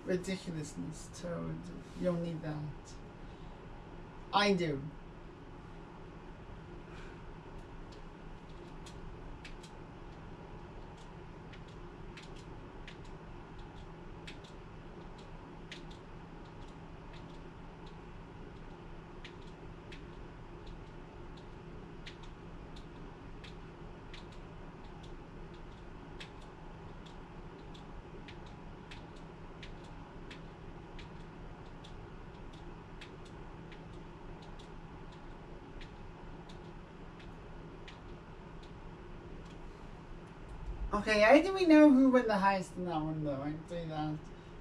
ridiculousness, Toad. You don't need that. I do. Okay, how do we know who went the highest in that one, though? I can say that.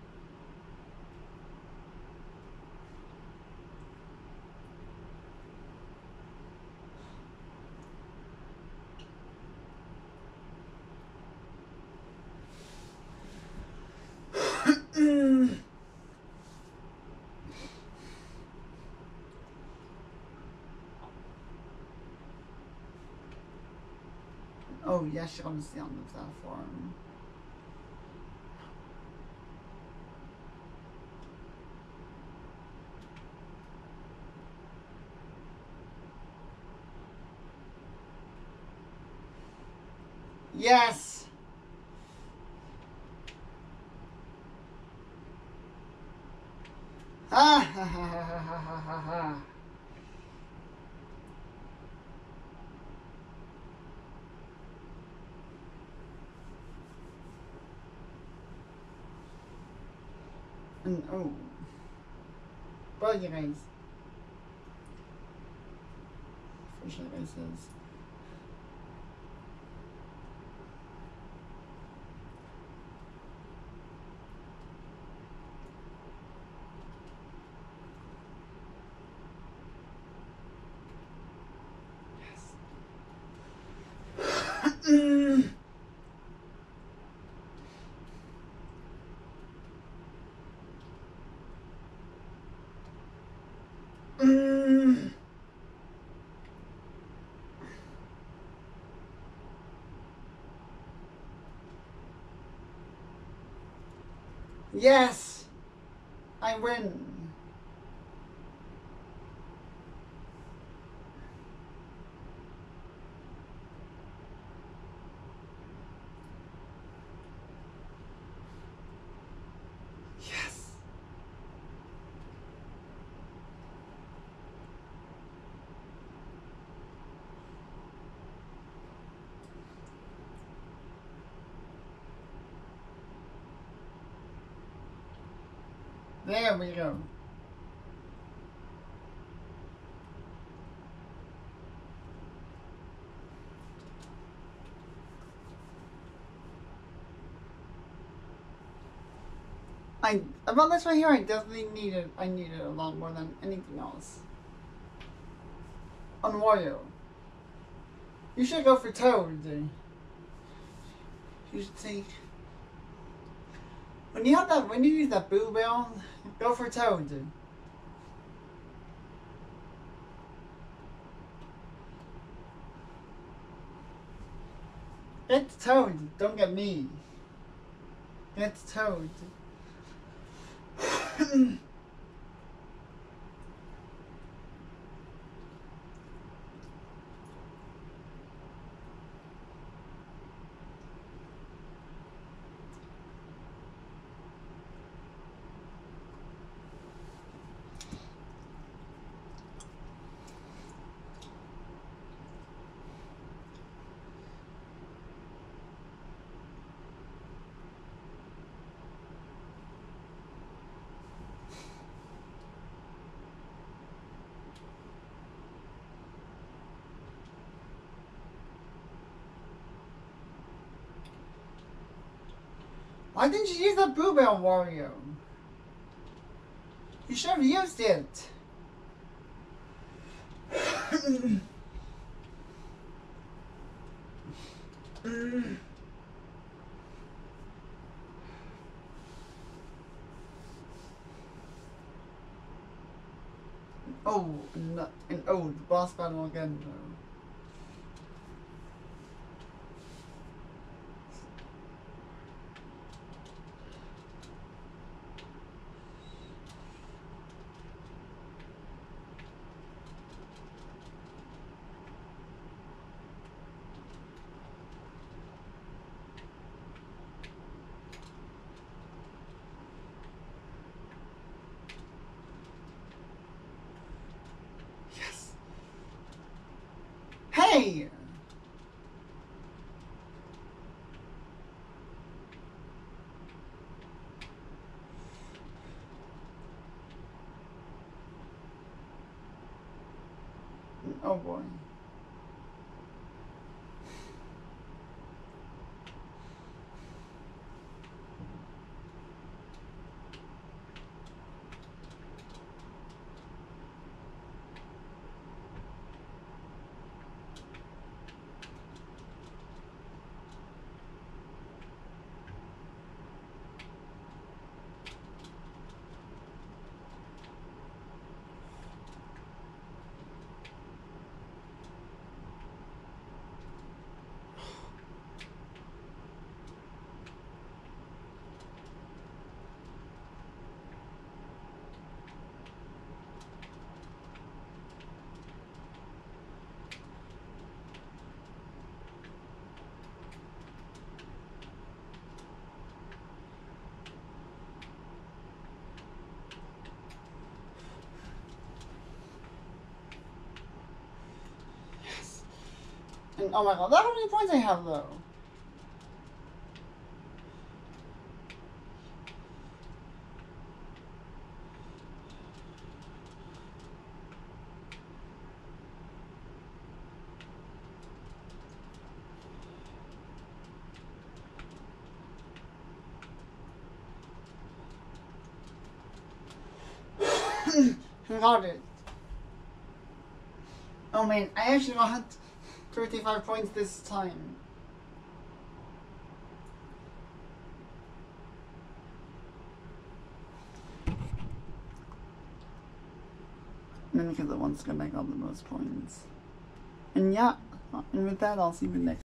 Oh, yes, you're obviously on the platform. Yes! Ha ha ha ha ha ha ha ha. And oh. Well, you guys. For sure, guys says. Yes! I win! Yes! There we go. About this right here, I definitely need it. I need it a lot more than anything else. On Wario. You should go for Toad. You should take. When you use that Boo Bell, go for Toad. Get Toad, don't get me. Get Toad. Why didn't you use that Boo Bell, Wario? You should have used it. Oh, no, and oh, the boss battle again. Why? Oh boy. And oh my god, look how many points I have though. Got it. Oh man, I actually got 35 points this time. And because it wants to go back on the most points. And yeah, and with that, I'll see you next.